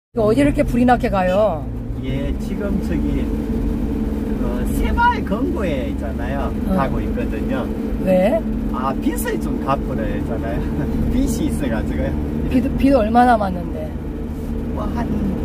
어디 이렇게 불이 나게 가요? 예, 지금 저기 새마을 건고에 있잖아요. 가고 있거든요. 왜? 아, 빚을 좀 갚으려 했잖아요. 빚이 있어가지고요. 빚 얼마 남았는데? 뭐 한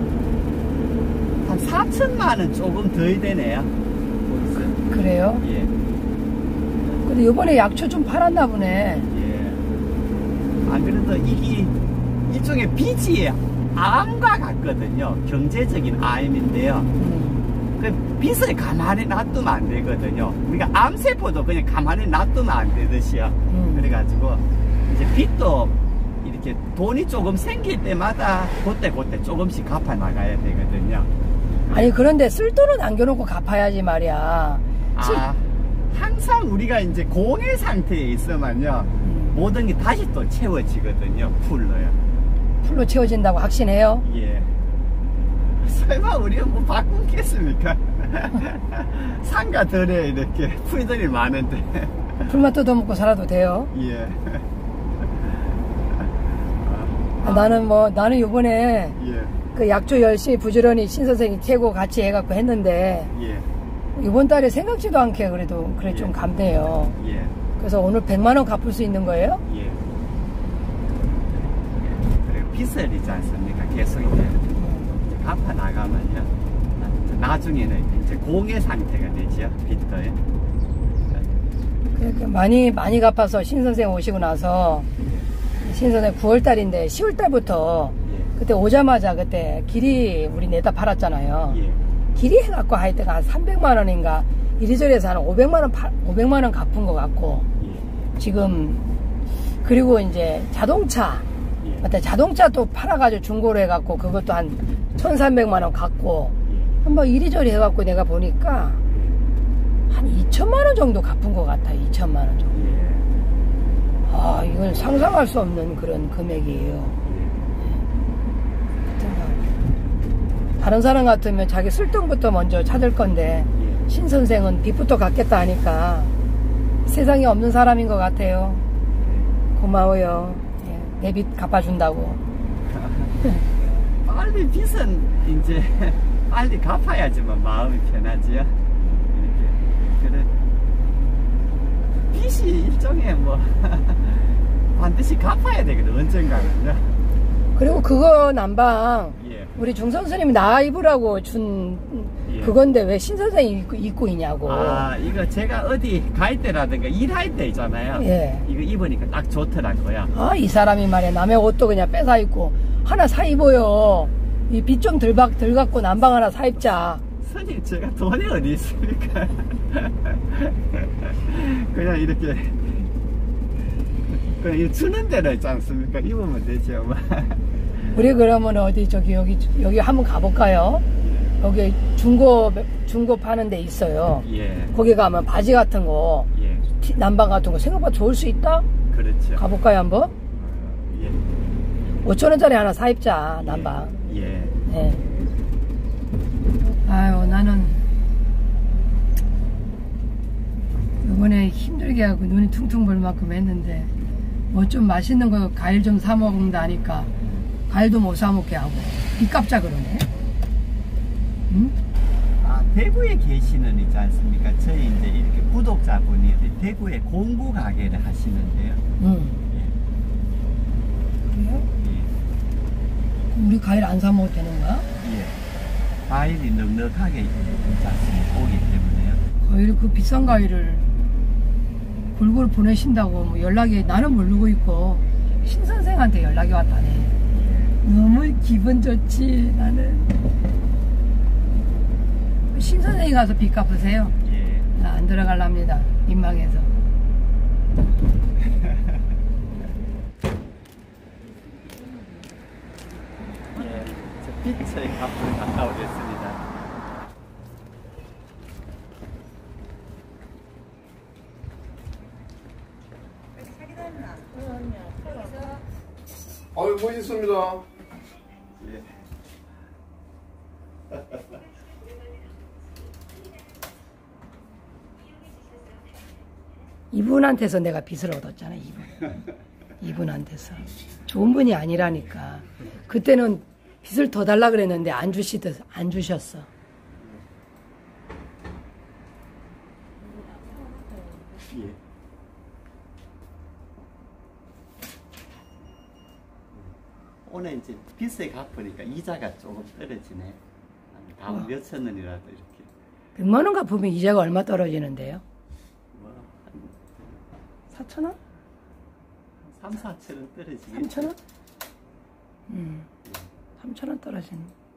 4천만 원 조금 더 되네요. 그래요? 예. 근데 이번에 약초 좀 팔았나 보네. 예. 안 그래도 이게 일종의 빚이 암과 같거든요. 경제적인 암인데요. 그 빚을 가만히 놔두면 안 되거든요. 우리가 암세포도 그냥 가만히 놔두면 안 되듯이요. 그래가지고 이제 빚도 이렇게 돈이 조금 생길 때마다 그때 조금씩 갚아 나가야 되거든요. 아니 그런데 쓸 돈은 남겨놓고 갚아야지 말이야. 항상 우리가 이제 공의 상태에 있으면요, 모든 게 다시 또 채워지거든요. 풀로요. 풀로 채워진다고 확신해요? 예. 설마 우리가 뭐 바꾸겠습니까? 상가 덜에 이렇게 풀들이 많은데. 풀만 뜯어먹고 살아도 돼요? 예. 나는 요번에 예. 그 약초 열심히 부지런히 신선생이 캐고 같이 해갖고 했는데, 예. 이번 달에 생각지도 않게 그래도 예. 좀 감네요. 예. 그래서 오늘 100만원 갚을 수 있는 거예요? 예. 그리고 빚을 있지 않습니까? 계속 이제 갚아 나가면요, 나중에는 이제 공의 상태가 되죠. 빚도요. 그러니까 많이 갚아서 신선생 오시고 나서, 신선생 9월달인데 10월달부터 그때 오자마자 그때 길이 우리 내다 팔았잖아요. 예. 길이 해갖고 하여튼 한 300만원인가 이리저리 해서 한 500만원 갚은 것 같고, 예. 지금 그리고 이제 자동차, 예. 맞다, 자동차 또 팔아가지고 중고로 해갖고 그것도 한 1300만원 갚고, 예. 한번 이리저리 해갖고 내가 보니까 한 2천만원 정도 갚은 것 같아. 2천만원 정도. 예. 아, 이건 상상할 수 없는 그런 금액이에요. 다른 사람 같으면 자기 쓸돈부터 먼저 찾을 건데, 신선생은 빚부터 갚겠다 하니까 세상에 없는 사람인 것 같아요. 고마워요. 내 빚 갚아준다고. 빨리 빚은 이제 빨리 갚아야지만 마음이 편하지요. 이렇게. 그래. 빚이 일종의 뭐 반드시 갚아야 되거든, 언젠가는요. 그리고 그거 난방, 예. 우리 중선생님이 나 입으라고 준 그건데 왜 신선생이 입고 있냐고. 아, 이거 제가 어디 갈 때라든가 일할 때 있잖아요. 예. 이거 입으니까 딱 좋더라고요. 아, 이 사람이 말이야, 남의 옷도 그냥 뺏어 입고 하나 사 입어요. 이 빚 좀 덜 갖고 난방 하나 사 입자. 선생님, 제가 돈이 어디 있습니까? 그냥 이렇게 그냥 주는 대로 있지 않습니까? 입으면 되죠. 우리 그러면 어디 여기 한번 가볼까요? 여기 중고 파는 데 있어요. 예. 거기 가면 바지 같은 거, 예. 난방 같은 거 생각보다 좋을 수 있다? 그렇죠. 가볼까요, 한번? 예. 5천원짜리 하나 사 입자, 난방. 예. 네. 아유, 나는 이번에 힘들게 하고 눈이 퉁퉁 불 만큼 했는데, 뭐 좀 맛있는 거 과일 좀 사 먹는다 하니까 과일도 못 사 먹게 하고 빚 갚자 그러네. 응? 아, 대구에 계시는 있지 않습니까? 저희 이제 이렇게 구독자분이 대구에 공구 가게를 하시는데요. 응. 예. 그래요? 예. 우리 과일 안 사 먹어도 되는 거야? 예. 과일이 넉넉하게 있지 않습니까? 오기 때문에요. 과일, 그 비싼 과일을 골고루 보내신다고 뭐 연락이, 나는 모르고 있고 신선생한테 연락이 왔다네. 너무 기분 좋지. 나는 신선생이 가서 빚 갚으세요. 예. 나 안 들어갈랍니다, 민망해서. 예. 저 빚을 갚으러 갔다 오겠습니다. 아유, 멋있습니다. 예. 이분한테서 내가 빚을 얻었잖아. 이분한테서. 좋은 분이 아니라니까. 그때는 빚을 더 달라 그랬는데 안 주셨어. 예. 오늘 이제 빚을 갚으니까 이자가 조금 떨어지네. 다음 몇천 원이라도 이렇게. 100만 원 갚으면 이자가 얼마 떨어지는데요? 뭐, 4,000원? 3, 4천 원 떨어지겠지. 3,000원? 3,000원 떨어지네.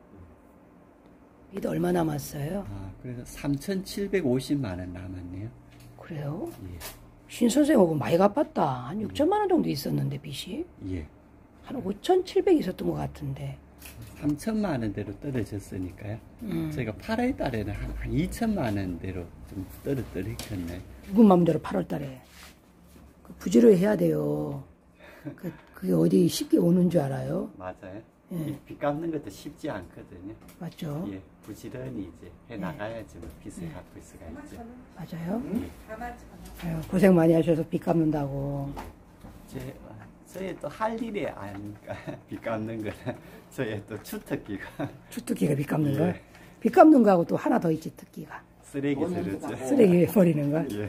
빚 얼마 남았어요? 아, 그래서 3,750만 원 남았네요. 그래요? 예. 신 선생하고 많이 갚았다. 한 6천만 원 정도 있었는데 빚이? 예. 한 5,700 있었던 것 같은데. 3천만 원대로 떨어졌으니까요. 저희가 8월 달에는 한 2천만 원대로 좀 떨어뜨렸겠네. 누구 마음대로 8월 달에. 부지런히 해야 돼요. 그게 어디 쉽게 오는 줄 알아요? 맞아요. 예. 빚 갚는 것도 쉽지 않거든요. 맞죠? 예, 부지런히 이제 해나가야지 뭐 빚을 갚을 수가 있죠. 맞아요? 아유, 고생 많이 하셔서 빚 갚는다고. 저희 또 할 일이 아니니까 빚 갚는 거는 저희 또 주특기가. 주특기가 빚 갚는 예. 걸? 빚 갚는 거하고 또 하나 더 있지, 특기가. 쓰레기 저러죠. 쓰레기 버리는 걸? 예.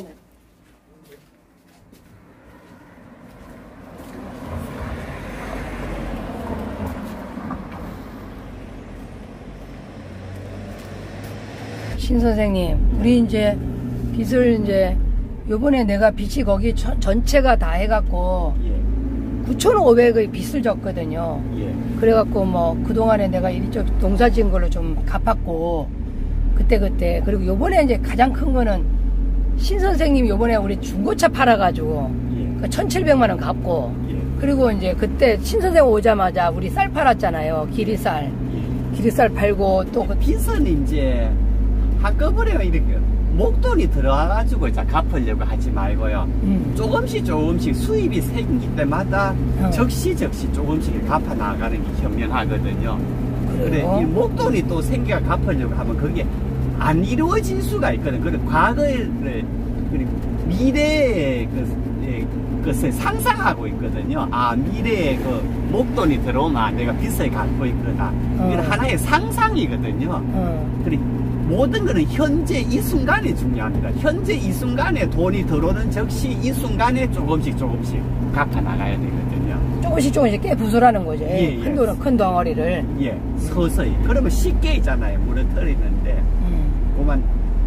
신 선생님, 우리 이제 빚을 이제 요번에 내가 빚이 거기 전체가 다 해갖고 예. 9,500의 빚을 졌거든요. 예. 그래갖고 뭐 그동안에 내가 이쪽 농사 지은 걸로 좀 갚았고 그때 그리고 요번에 이제 가장 큰 거는 신 선생님이 요번에 우리 중고차 팔아가지고 예. 그 1,700만 원 갚고 예. 그리고 이제 그때 신 선생 오자마자 우리 쌀 팔았잖아요. 기리쌀. 예. 기리쌀 팔고 또 그 빚은 이제 한꺼번에 이렇게 목돈이 들어와가지고 이제 갚으려고 하지 말고요. 조금씩 수입이 생길 때마다 적시 조금씩 갚아 나가는 게 현명하거든요. 그래, 이 목돈이 또 생겨 갚으려고 하면 그게 안 이루어질 수가 있거든. 그래, 과거를, 그리고 미래의 것을 상상하고 있거든요. 아, 미래에 그 목돈이 들어오면 내가 빚을 갚고 있구나. 이건 하나의 상상이거든요. 그래, 모든 것은 현재 이 순간이 중요합니다. 현재 이 순간에 돈이 들어오는 즉시 이 순간에 조금씩 갚아 나가야 되거든요. 조금씩 깨 부수라는 거죠. 예, 큰 돈은 큰 덩어리를. 예, 서서히. 그러면 쉽게 있잖아요. 무너뜨리는데. 그만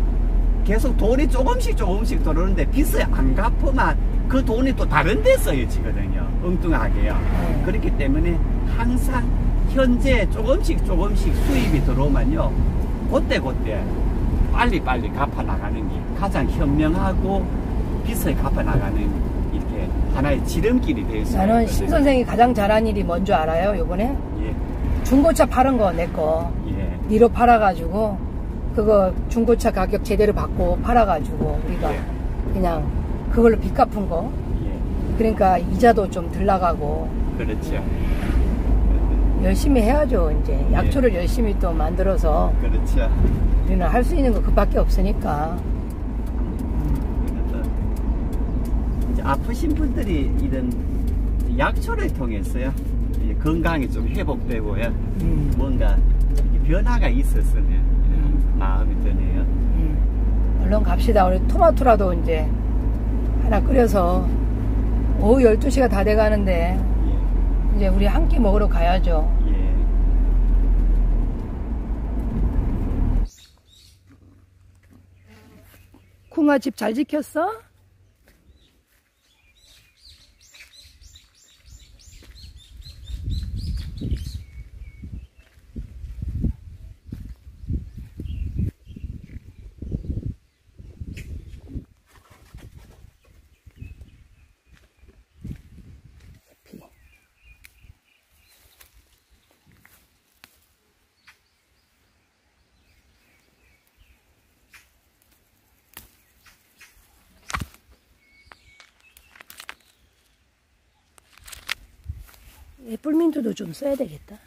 계속 돈이 조금씩 들어오는데 빚을 안 갚으면 그 돈이 또 다른 데 쓰여지거든요. 엉뚱하게요. 그렇기 때문에 항상 현재 조금씩 수입이 들어오면요. 그때 빨리 갚아 나가는 게 가장 현명하고 빚을 갚아 나가는 이렇게 하나의 지름길이 될 수 있어요. 나는 신 선생이 가장 잘한 일이 뭔지 알아요? 요번에 예. 중고차 팔은 거 내 거. 예. 니로 팔아가지고 그거 중고차 가격 제대로 받고 팔아가지고 우리가 예. 그냥 그걸로 빚 갚은 거. 예. 그러니까 이자도 좀 덜 나가고. 그렇죠. 열심히 해야죠. 이제 약초를 열심히 또 만들어서 그렇죠. 우리는 할 수 있는 거 그밖에 없으니까. 이제 아프신 분들이 이런 약초를 통해서요 건강이 좀 회복되고요 뭔가 변화가 있었으면 마음이 드네요. 얼른 갑시다. 우리 토마토라도 이제 하나 끓여서 오후 12시가 다 돼가는데 이제 우리 한 끼 먹으러 가야죠. 예. 쿵아 집 잘 지켰어? 애플민트도 좀 써야 되겠다.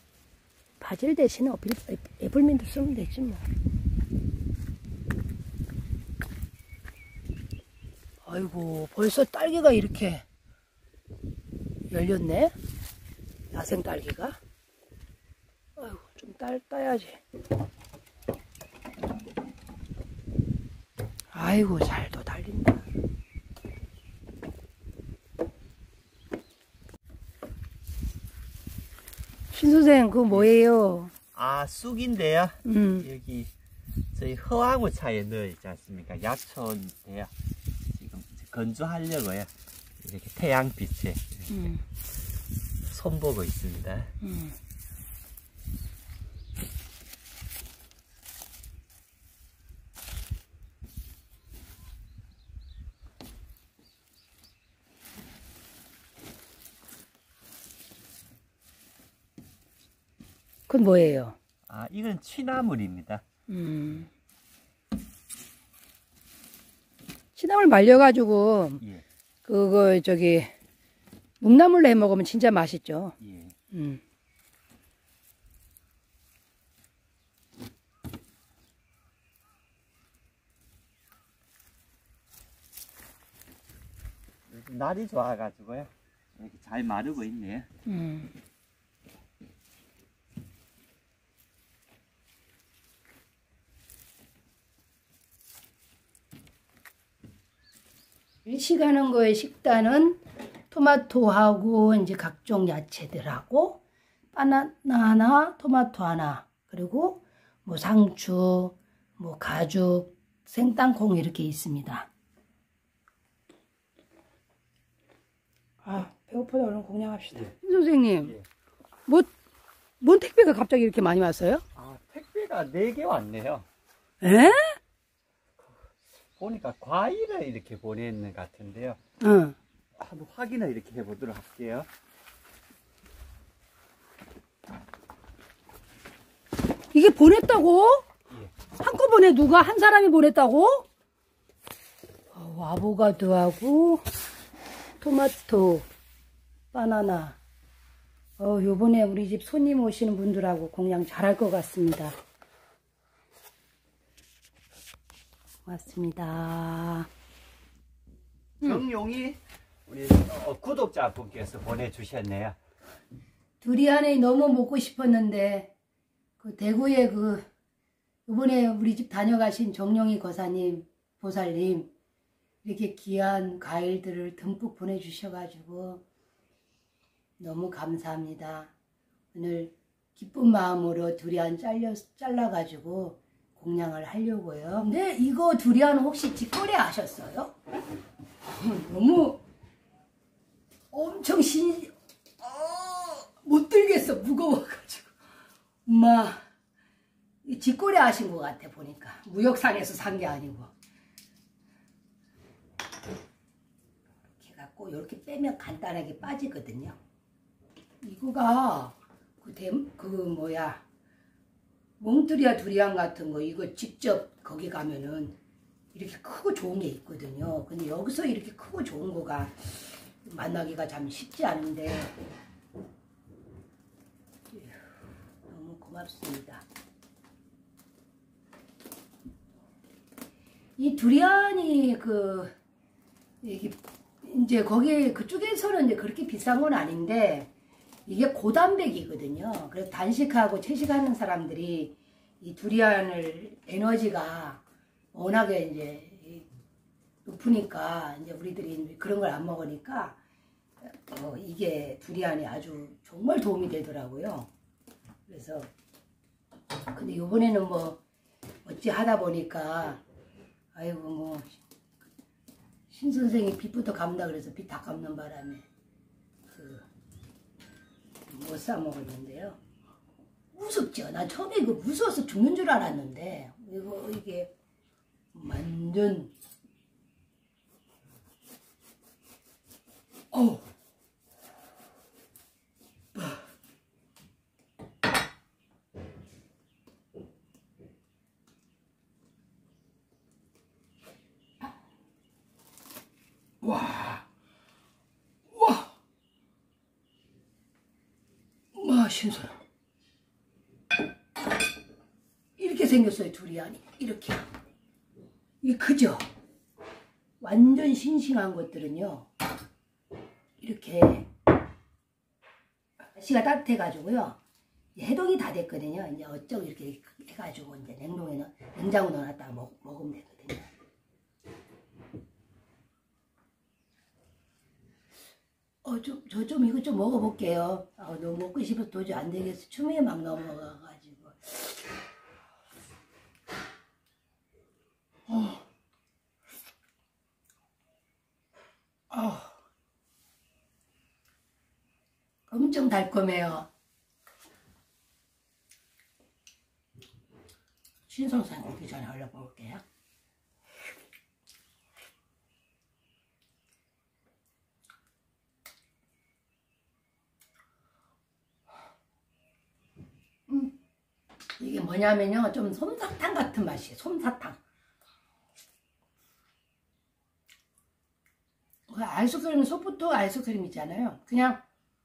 바질 대신에 애플민트 쓰면 되지 뭐. 아이고, 벌써 딸기가 이렇게 열렸네. 야생 딸기가. 아이고, 좀 따야지. 아이고, 잘도 달린다. 신선생, 그거 뭐예요? 아, 쑥인데요. 여기 저희 허황우차에 넣어 있지 않습니까? 약초인데요. 지금 건조하려고요. 이렇게 태양빛에 이렇게 손보고 있습니다. 그건 뭐예요? 아, 이건 취나물입니다. 취나물 말려가지고, 예. 그거, 묵나물로 해 먹으면 진짜 맛있죠. 예. 날이 좋아가지고요. 이렇게 잘 마르고 있네요. 일식하는 거의 식단은 토마토하고 이제 각종 야채들하고 바나나 하나, 토마토 하나, 그리고 뭐 상추, 뭐 가죽, 생땅콩 이렇게 있습니다. 아, 배고프다. 얼른 공양합시다. 예. 선생님, 예. 뭔 택배가 갑자기 이렇게 많이 왔어요? 아, 택배가 4개 왔네요. 에? 보니까 과일을 이렇게 보내는 것 같은데요. 응. 한번 확인을 이렇게 해보도록 할게요. 이게 보냈다고? 예. 한꺼번에 누가 한 사람이 보냈다고? 아보가도하고 토마토, 바나나. 요번에 우리 집 손님 오시는 분들하고 공양 잘할 것 같습니다. 고맙습니다. 정용이 우리 구독자분께서 보내주셨네요. 두리안이 너무 먹고 싶었는데 그 대구에 요번에 우리 집 다녀가신 정용이 거사님, 보살님 이렇게 귀한 과일들을 듬뿍 보내주셔가지고 너무 감사합니다. 오늘 기쁜 마음으로 두리안 잘라가지고 공양을 하려고요. 근데 이거 두리안 혹시 직거래 하셨어요? 너무 엄청 못 들겠어. 무거워가지고. 엄마 직거래 하신 것 같아 보니까. 무역상에서 산 게 아니고. 이렇게 해갖고 이렇게 빼면 간단하게 빠지거든요. 이거가 몽뚜리아 두리안 같은 거 이거 직접 거기 가면은 이렇게 크고 좋은 게 있거든요. 근데 여기서 이렇게 크고 좋은 거가 만나기가 참 쉽지 않은데 너무 고맙습니다. 이 두리안이 이제 거기 그쪽에서는 이제 그렇게 비싼 건 아닌데 이게 고단백이거든요. 그래서 단식하고 채식하는 사람들이 이 두리안을 에너지가 워낙에 이제 높으니까 이제 우리들이 그런 걸 안 먹으니까 이게 두리안이 아주 정말 도움이 되더라고요. 그래서 근데 요번에는 뭐 어찌 하다 보니까 아이고 뭐 신 선생이 빚부터 갚는다 그래서 빚 다 갚는 바람에 못 사 먹었는데요. 무섭죠. 나 처음에 이거 무서워서 죽는 줄 알았는데 이게 완전 신선해. 이렇게 생겼어요. 두리안이 이렇게. 이게 크죠? 완전 싱싱한 것들은요, 이렇게 날씨가 따뜻해가지고요, 해동이 다 됐거든요. 이제 어쩌고 이렇게 해가지고 이제 냉장고 넣어놨다가 먹으면 되거든요. 저 좀 이거 좀 먹어볼게요. 너무 먹고 싶어서 도저히 안 되겠어. 춤에 막 넘어가가지고. 엄청 달콤해요. 신선생 오기 전에 얼른 먹을게요. 이게 뭐냐면요, 좀 솜사탕 같은 맛이에요. 솜사탕. 아이스크림, 소프트 아이스크림이잖아요. 그냥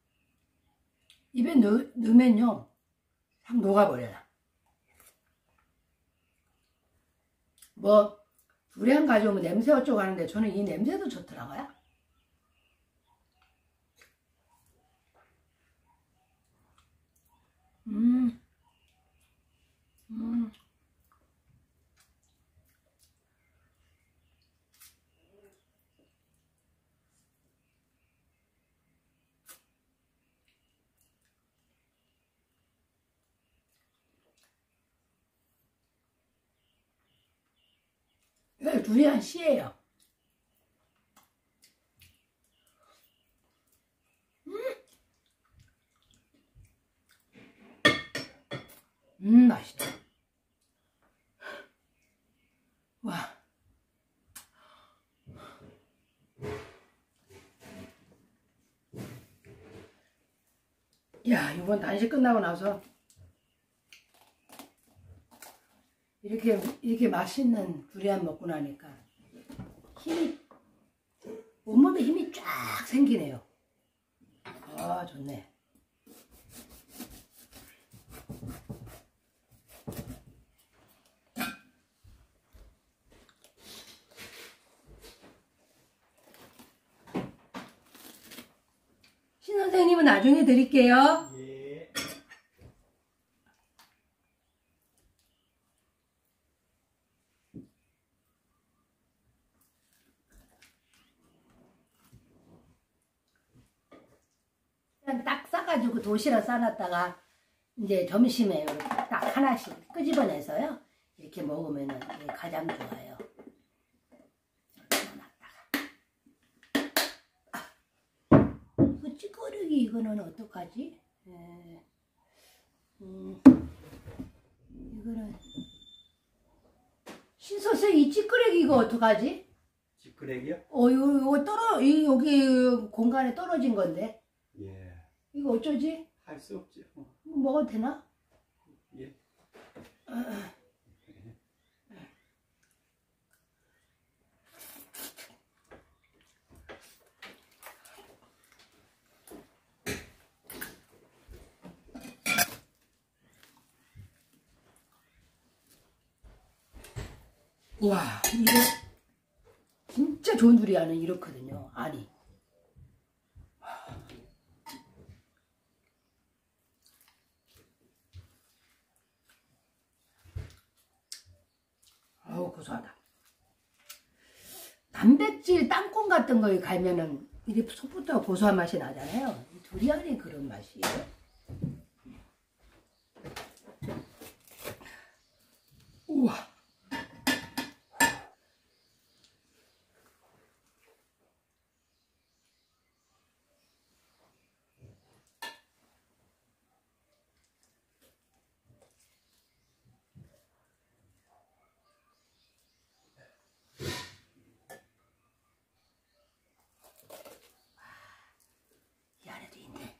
입에 넣으면요, 확 녹아버려요. 뭐 두리안 가져오면 냄새 어쩌고 하는데 저는 이 냄새도 좋더라고요. 이거 두리안 씨예요. 맛있다. 와. 야, 이번 단식 끝나고 나서 이렇게 맛있는 두리안 먹고 나니까 온몸에 힘이 쫙 생기네요. 아, 좋네. 신 선생님은 나중에 드릴게요. 예. 그냥 딱 싸가지고 도시락 싸놨다가 이제 점심에 이렇게 딱 하나씩 끄집어내서요, 이렇게 먹으면 가장 좋아요. 이거 찌꺼르기 이거는 어떡하지? 이거는 신선생 이 찌끄레기 이거 어떡하지? 찌끄레기요? 이거 여기 공간에 떨어진 건데. 예. 이거 어쩌지? 할 수 없죠. 먹어도 되나? 예. 와, 이거 진짜 좋은 두리안은 이렇거든요. 아니. 아우, 고소하다. 단백질 땅콩 같은 거에 갈면은 이게 속부터 고소한 맛이 나잖아요. 두리안이 그런 맛이에요. 우와. 이 안에도 있네.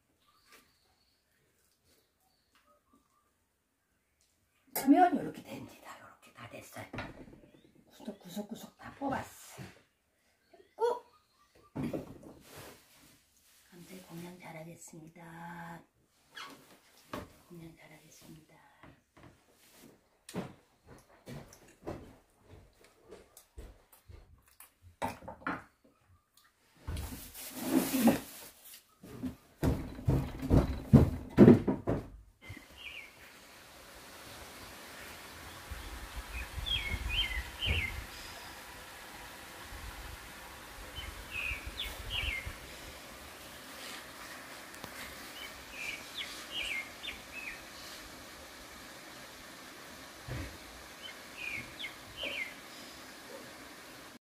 그러면 이렇게 됩니다. 이렇게 다 됐어요. 구석구석 다 뽑았어. 됐고, 감사히 공양 잘하겠습니다. 공양 잘하겠습니다.